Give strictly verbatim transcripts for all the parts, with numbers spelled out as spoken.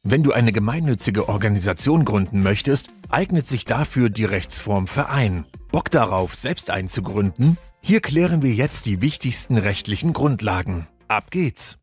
Wenn du eine gemeinnützige Organisation gründen möchtest, eignet sich dafür die Rechtsform Verein. Bock darauf, selbst einzugründen? Hier klären wir jetzt die wichtigsten rechtlichen Grundlagen. Ab geht's!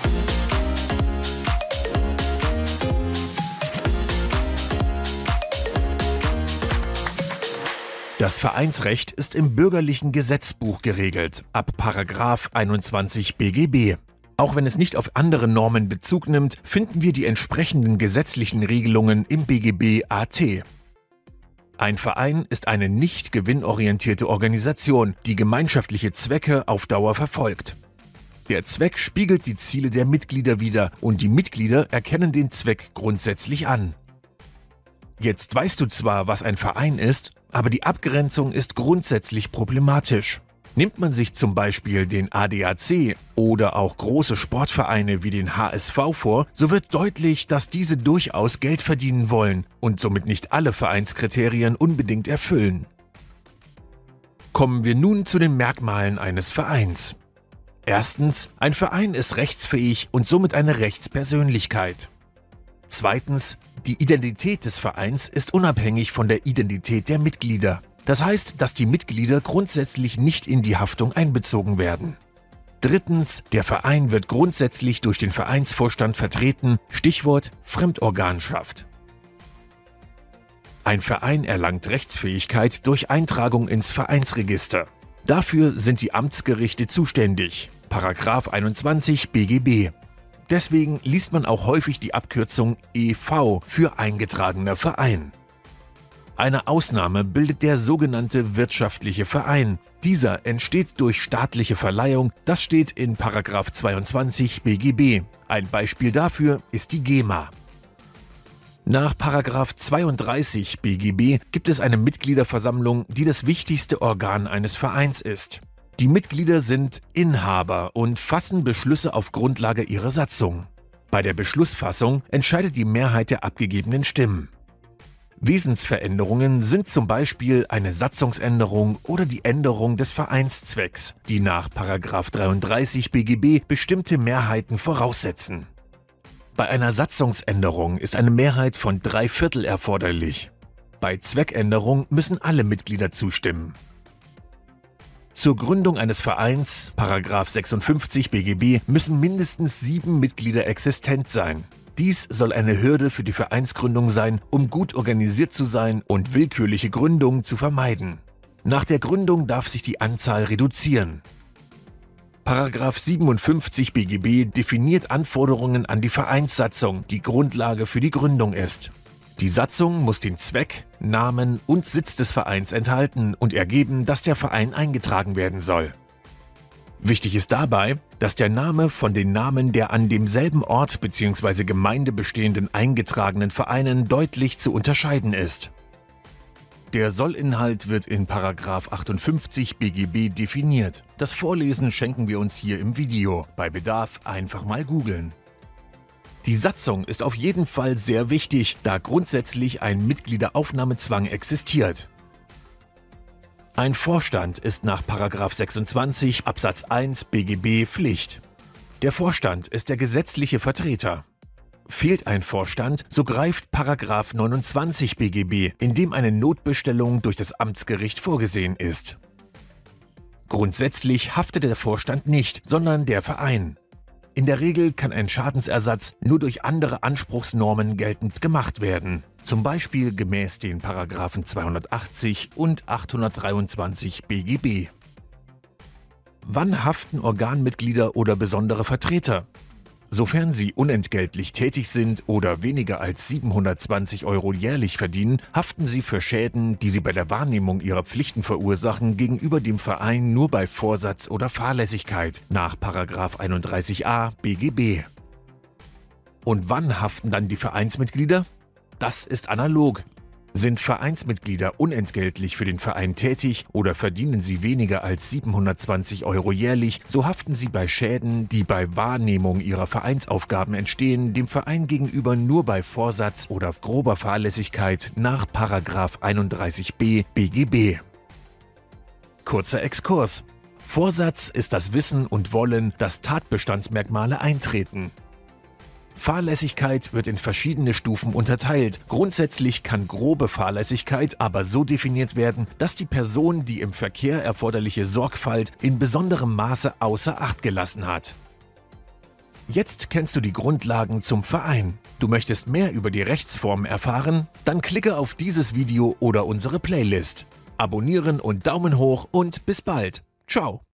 Das Vereinsrecht ist im bürgerlichen Gesetzbuch geregelt, ab Paragraph einundzwanzig B G B. Auch wenn es nicht auf andere Normen Bezug nimmt, finden wir die entsprechenden gesetzlichen Regelungen im B G B A T. Ein Verein ist eine nicht gewinnorientierte Organisation, die gemeinschaftliche Zwecke auf Dauer verfolgt. Der Zweck spiegelt die Ziele der Mitglieder wider und die Mitglieder erkennen den Zweck grundsätzlich an. Jetzt weißt du zwar, was ein Verein ist, aber die Abgrenzung ist grundsätzlich problematisch. Nimmt man sich zum Beispiel den A D A C oder auch große Sportvereine wie den H S V vor, so wird deutlich, dass diese durchaus Geld verdienen wollen und somit nicht alle Vereinskriterien unbedingt erfüllen. Kommen wir nun zu den Merkmalen eines Vereins. Erstens, ein Verein ist rechtsfähig und somit eine Rechtspersönlichkeit. Zweitens, die Identität des Vereins ist unabhängig von der Identität der Mitglieder. Das heißt, dass die Mitglieder grundsätzlich nicht in die Haftung einbezogen werden. Drittens, der Verein wird grundsätzlich durch den Vereinsvorstand vertreten, Stichwort Fremdorganschaft. Ein Verein erlangt Rechtsfähigkeit durch Eintragung ins Vereinsregister. Dafür sind die Amtsgerichte zuständig, Paragraph einundzwanzig B G B. Deswegen liest man auch häufig die Abkürzung E V für eingetragener Verein. Eine Ausnahme bildet der sogenannte wirtschaftliche Verein. Dieser entsteht durch staatliche Verleihung, das steht in Paragraph zweiundzwanzig B G B. Ein Beispiel dafür ist die GEMA. Nach Paragraph zweiunddreißig B G B gibt es eine Mitgliederversammlung, die das wichtigste Organ eines Vereins ist. Die Mitglieder sind Inhaber und fassen Beschlüsse auf Grundlage ihrer Satzung. Bei der Beschlussfassung entscheidet die Mehrheit der abgegebenen Stimmen. Wesensveränderungen sind zum Beispiel eine Satzungsänderung oder die Änderung des Vereinszwecks, die nach Paragraph dreiunddreißig B G B bestimmte Mehrheiten voraussetzen. Bei einer Satzungsänderung ist eine Mehrheit von drei Viertel erforderlich. Bei Zweckänderung müssen alle Mitglieder zustimmen. Zur Gründung eines Vereins, Paragraph sechsundfünfzig B G B, müssen mindestens sieben Mitglieder existent sein. Dies soll eine Hürde für die Vereinsgründung sein, um gut organisiert zu sein und willkürliche Gründungen zu vermeiden. Nach der Gründung darf sich die Anzahl reduzieren. Paragraph siebenundfünfzig B G B definiert Anforderungen an die Vereinssatzung, die Grundlage für die Gründung ist. Die Satzung muss den Zweck, Namen und Sitz des Vereins enthalten und ergeben, dass der Verein eingetragen werden soll. Wichtig ist dabei, dass der Name von den Namen der an demselben Ort bzw. Gemeinde bestehenden eingetragenen Vereinen deutlich zu unterscheiden ist. Der Sollinhalt wird in Paragraph achtundfünfzig B G B definiert. Das Vorlesen schenken wir uns hier im Video. Bei Bedarf einfach mal googeln. Die Satzung ist auf jeden Fall sehr wichtig, da grundsätzlich ein Mitgliederaufnahmezwang existiert. Ein Vorstand ist nach Paragraph sechsundzwanzig Absatz eins B G B Pflicht. Der Vorstand ist der gesetzliche Vertreter. Fehlt ein Vorstand, so greift Paragraph neunundzwanzig B G B, in dem eine Notbestellung durch das Amtsgericht vorgesehen ist. Grundsätzlich haftet der Vorstand nicht, sondern der Verein. In der Regel kann ein Schadensersatz nur durch andere Anspruchsnormen geltend gemacht werden, zum Beispiel gemäß den Paragraphen zweihundertachtzig und achthundertdreiundzwanzig B G B. Wann haften Organmitglieder oder besondere Vertreter? Sofern sie unentgeltlich tätig sind oder weniger als siebenhundertzwanzig Euro jährlich verdienen, haften sie für Schäden, die sie bei der Wahrnehmung ihrer Pflichten verursachen, gegenüber dem Verein nur bei Vorsatz oder Fahrlässigkeit nach Paragraph einunddreißig a B G B. Und wann haften dann die Vereinsmitglieder? Das ist analog. Sind Vereinsmitglieder unentgeltlich für den Verein tätig oder verdienen sie weniger als siebenhundertzwanzig Euro jährlich, so haften sie bei Schäden, die bei Wahrnehmung ihrer Vereinsaufgaben entstehen, dem Verein gegenüber nur bei Vorsatz oder grober Fahrlässigkeit nach Paragraph einunddreißig b B G B. Kurzer Exkurs. Vorsatz ist das Wissen und Wollen, dass Tatbestandsmerkmale eintreten. Fahrlässigkeit wird in verschiedene Stufen unterteilt. Grundsätzlich kann grobe Fahrlässigkeit aber so definiert werden, dass die Person die im Verkehr erforderliche Sorgfalt in besonderem Maße außer Acht gelassen hat. Jetzt kennst du die Grundlagen zum Verein. Du möchtest mehr über die Rechtsform erfahren? Dann klicke auf dieses Video oder unsere Playlist. Abonnieren und Daumen hoch und bis bald. Ciao.